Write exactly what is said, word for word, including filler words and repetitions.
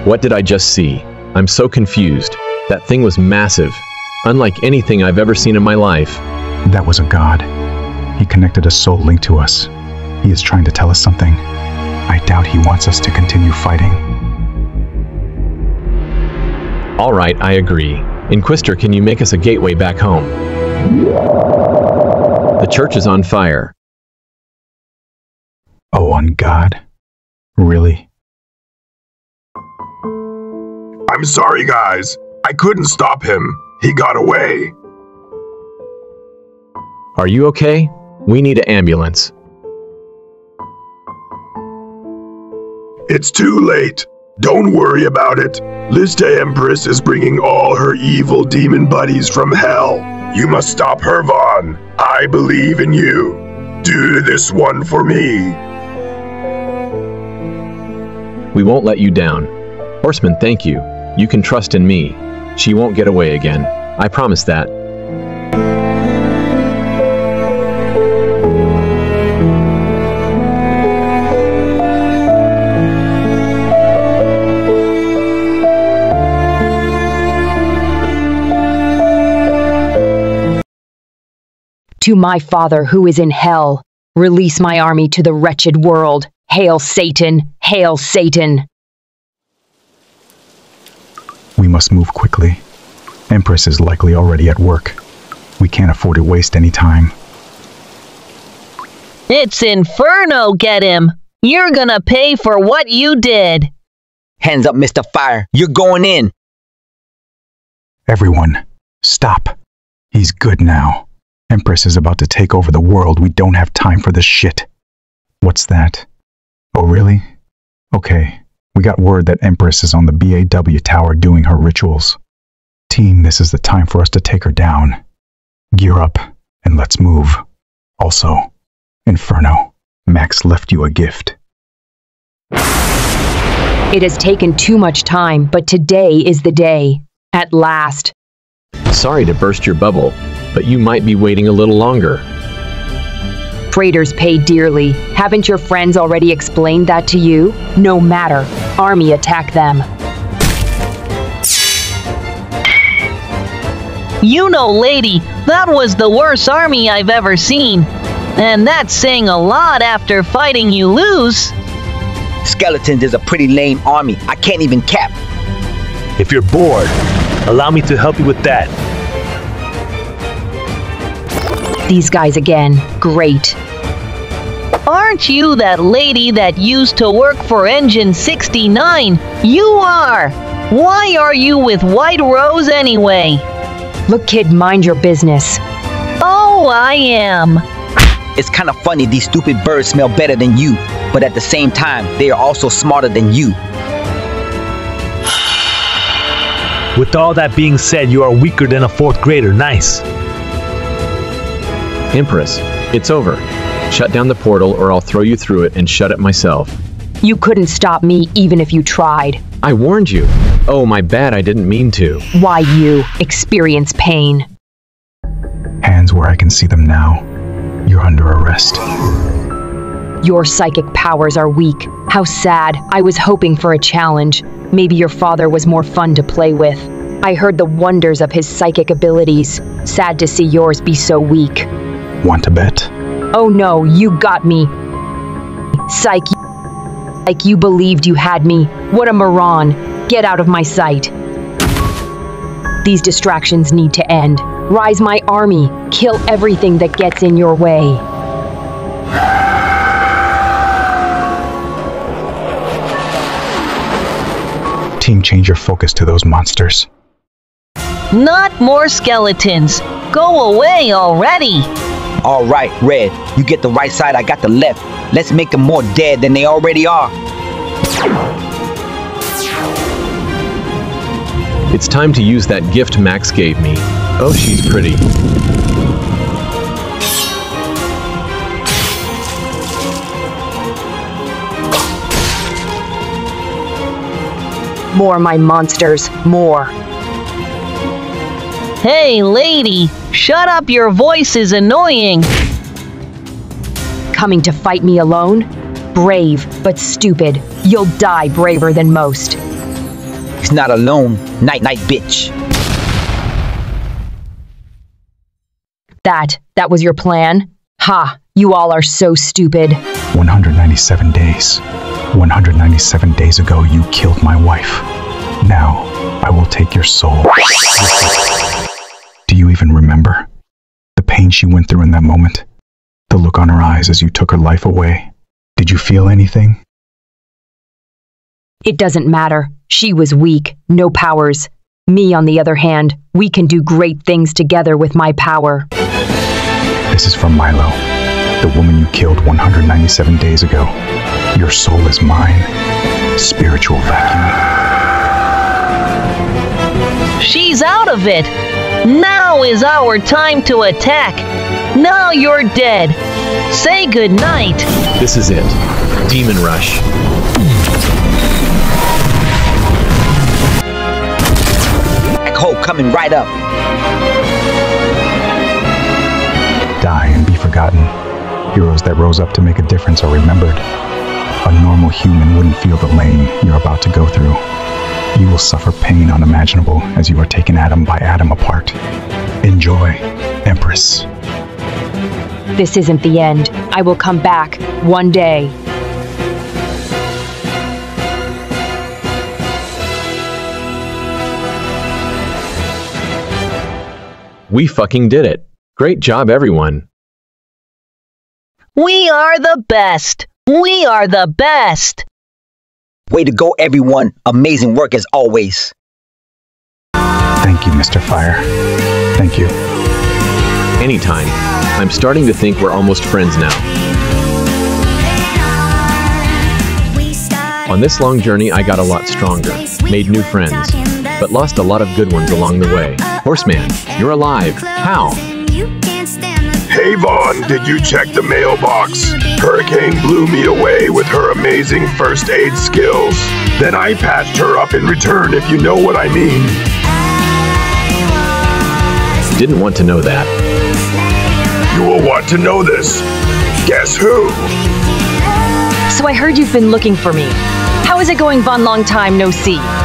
What did I just see? I'm so confused. That thing was massive, unlike anything I've ever seen in my life. That was a god. He connected a soul link to us. He is trying to tell us something. I doubt he wants us to continue fighting. All right, I agree. Inquisitor, can you make us a gateway back home? The church is on fire. Oh, on God? Really? I'm sorry, guys. I couldn't stop him. He got away. Are you okay? We need an ambulance. It's too late. Don't worry about it. Lista Empress is bringing all her evil demon buddies from hell. You must stop her, Vaughn. I believe in you. Do this one for me. We won't let you down. Horseman, thank you. You can trust in me. She won't get away again. I promise that. To my Father who is in hell, release my army to the wretched world. Hail Satan! Hail Satan! We must move quickly. Empress is likely already at work. We can't afford to waste any time. It's Inferno, get him! You're gonna pay for what you did! Hands up, Mister Fire. You're going in! Everyone, stop. He's good now. Empress is about to take over the world. We don't have time for this shit. What's that? Oh, really? Okay. We got word that Empress is on the B A W tower doing her rituals. Team, this is the time for us to take her down. Gear up, and let's move. Also, Inferno, Max left you a gift. It has taken too much time, but today is the day. At last. Sorry to burst your bubble, but you might be waiting a little longer. Traitors pay dearly. Haven't your friends already explained that to you? No matter. Army attack them. You know, lady, that was the worst army I've ever seen. And that's saying a lot after fighting you lose. Skeletons is a pretty lame army. I can't even cap. If you're bored, allow me to help you with that. These guys again. Great. Aren't you that lady that used to work for Engine sixty-nine? You are! Why are you with White Rose anyway? Look, kid, mind your business. Oh, I am. It's kind of funny these stupid birds smell better than you, but at the same time, they are also smarter than you. With all that being said, you are weaker than a fourth grader. Nice. Empress, it's over. Shut down the portal or I'll throw you through it and shut it myself. You couldn't stop me even if you tried. I warned you. Oh, my bad, I didn't mean to. Why you experience pain? Hands where I can see them now. You're under arrest. Your psychic powers are weak. How sad. I was hoping for a challenge. Maybe your father was more fun to play with. I heard the wonders of his psychic abilities. Sad to see yours be so weak. Want to bet? Oh no, you got me. Psych. Like you believed you had me. What a moron. Get out of my sight. These distractions need to end. Rise my army. Kill everything that gets in your way. Team, change your focus to those monsters. Not more skeletons. Go away already. All right, Red. You get the right side, I got the left. Let's make them more dead than they already are. It's time to use that gift Max gave me. Oh, she's pretty. More, my monsters. More. Hey, lady. Shut up, your voice is annoying. Coming to fight me alone? Brave, but stupid. You'll die braver than most. He's not alone. Night night, bitch. That, that was your plan? Ha, you all are so stupid. one hundred ninety-seven days. one hundred ninety-seven days ago, you killed my wife. Now, I will take your soul. Do you even remember? The pain she went through in that moment? The look on her eyes as you took her life away? Did you feel anything? It doesn't matter. She was weak, no powers. Me, on the other hand, we can do great things together with my power. This is from Milo, the woman you killed one hundred ninety-seven days ago. Your soul is mine. Spiritual vacuum. She's out of it. Now is our time to attack. Now you're dead. Say goodnight. This is it. Demon Rush. Black hole coming right up. Die and be forgotten. Heroes that rose up to make a difference are remembered. A normal human wouldn't feel the lane you're about to go through. You will suffer pain unimaginable as you are taken atom by atom apart. Enjoy, Empress. This isn't the end. I will come back, one day. We fucking did it. Great job, everyone. We are the best. We are the best. Way to go, everyone. Amazing work as always. Thank you, Mister Fire. Thank you. Anytime. I'm starting to think we're almost friends now. On this long journey, I got a lot stronger, made new friends, but lost a lot of good ones along the way. Horseman, you're alive. How? Hey Vaughn, did you check the mailbox? Hurricane blew me away with her amazing first aid skills. Then I patched her up in return, if you know what I mean. Didn't want to know that. You will want to know this. Guess who? So I heard you've been looking for me. How is it going, Von? Long time no see.